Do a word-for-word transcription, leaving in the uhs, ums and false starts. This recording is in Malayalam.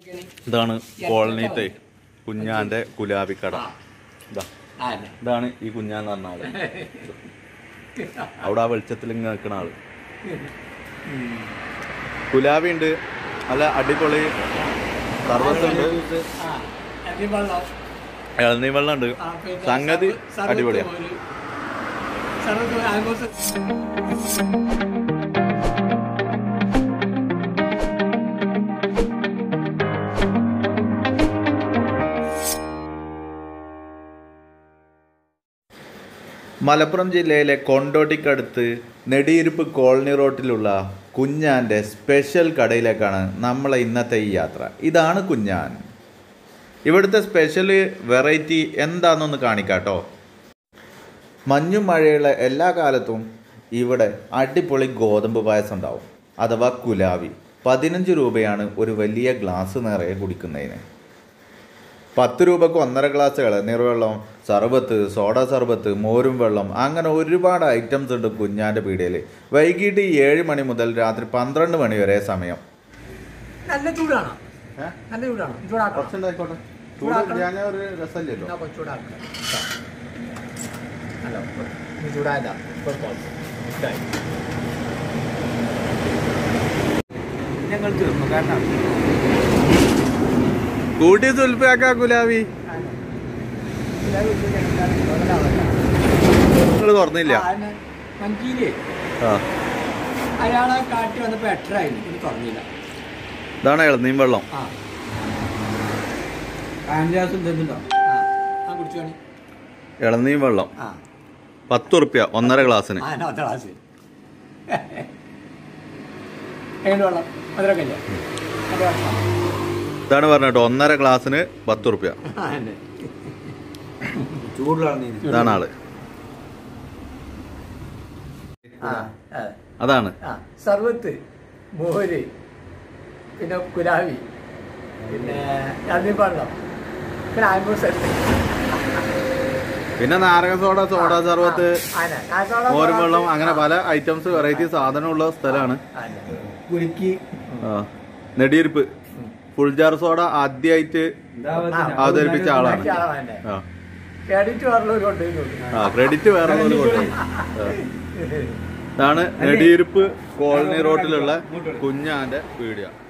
ഇതാണ് കോളനിത്തെ കുഞ്ഞാന്റെ കുലാബിക്കട. ഇതാ ഇതാണ് ഈ കുഞ്ഞാന്ന് പറഞ്ഞ ആള്. അവിടെ ആ വെളിച്ചത്തിൽ ഇങ്ങനെ നിൽക്കുന്ന ആള്. കുലാബി ഉണ്ട്, നല്ല അടിപൊളി സർവസ് ഉണ്ട്, ഇളനീ വെള്ളം ഉണ്ട്. സംഗതി അടിപൊളിയാ. മലപ്പുറം ജില്ലയിലെ കൊണ്ടോട്ടിക്കടുത്ത് നെടിയിരുപ്പ് കോളനി റോട്ടിലുള്ള കുഞ്ഞാൻ്റെ സ്പെഷ്യൽ കടയിലേക്കാണ് നമ്മളെ ഇന്നത്തെ ഈ യാത്ര. ഇതാണ് കുഞ്ഞാൻ. ഇവിടുത്തെ സ്പെഷ്യൽ വെറൈറ്റി എന്താണെന്നൊന്ന് കാണിക്കാട്ടോ. മഞ്ഞും മഴയുള്ള എല്ലാ കാലത്തും ഇവിടെ അടിപൊളി ഗോതമ്പ് പായസം ഉണ്ടാവും, അഥവാ കുലാവി. പതിനഞ്ച് രൂപയാണ് ഒരു വലിയ ഗ്ലാസ് നിറയെ കുടിക്കുന്നതിന്. പത്ത് രൂപക്ക് ഒന്നര ഗ്ലാസ് ഇളനീർവെള്ളം, സർബത്ത്, സോഡ സർബത്ത്, മോരും വെള്ളം, അങ്ങനെ ഒരുപാട് ഐറ്റംസ് ഉണ്ട് കുഞ്ഞാൻ്റെ പീടികയിൽ. വൈകിട്ട് ഏഴ് മണി മുതൽ രാത്രി പന്ത്രണ്ട് മണി വരെ സമയം. നല്ല ചൂടാണ്, നല്ല ചൂടാണ്. കുറച്ചുണ്ടായിക്കോട്ടെ, ചൂട് ഞാൻ ഒരു രസമല്ലല്ലോ. ഞങ്ങൾ തീർന്നു. കാരണം കൂട്ടി തുൽപ്പാക്കാ കുലാവി നിങ്ങൾ തുറന്നില്ല. മഞ്ചീരിയെ അയാളെ കാട്ടി വന്നപ്പോ എട്ടരായിരുന്നു, ഇത് തുറന്നില്ല. ഇതാണ് ഇളനീം വെള്ളം. ഇളനീം വെള്ളം പത്ത് ഉറുപ്പ്യ ഒന്നര ഗ്ലാസ്സിന്. ഇതാണ് പറഞ്ഞിട്ടോ, ഒന്നര ഗ്ലാസ്സിന് പത്ത് ഉറുപ്പ്യ. ഇതാണ് ആള്. അതാണ് സർവത്ത്, മോര്, പിന്നെ കുലാവി, പിന്നെ വെള്ളം, പിന്നെ ആൽമൂസ്, പിന്നെ നാരങ്ങ സോഡ, സോഡ സർവത്ത്, മോരും വെള്ളം, അങ്ങനെ പല ഐറ്റംസ് വെറൈറ്റി സാധനമുള്ള സ്ഥലമാണ്. നെടിയിരുപ്പ് ഫുൾജാർ സോഡ ആദ്യമായിട്ട് അവതരിപ്പിച്ച ആളാണ്. ആ ക്രെഡിറ്റ് വേറെ ഇതാണ് നെടിയിരുപ്പ് കോളനി റോട്ടിലുള്ള കുഞ്ഞാന്റെ പീടിക.